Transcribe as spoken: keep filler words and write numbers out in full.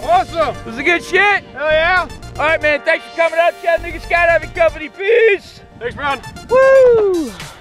Awesome. Was it good shit? Hell yeah. All right, man. Thanks for coming out, Chattanooga Skydiving Company. Peace. Thanks, man. Woo!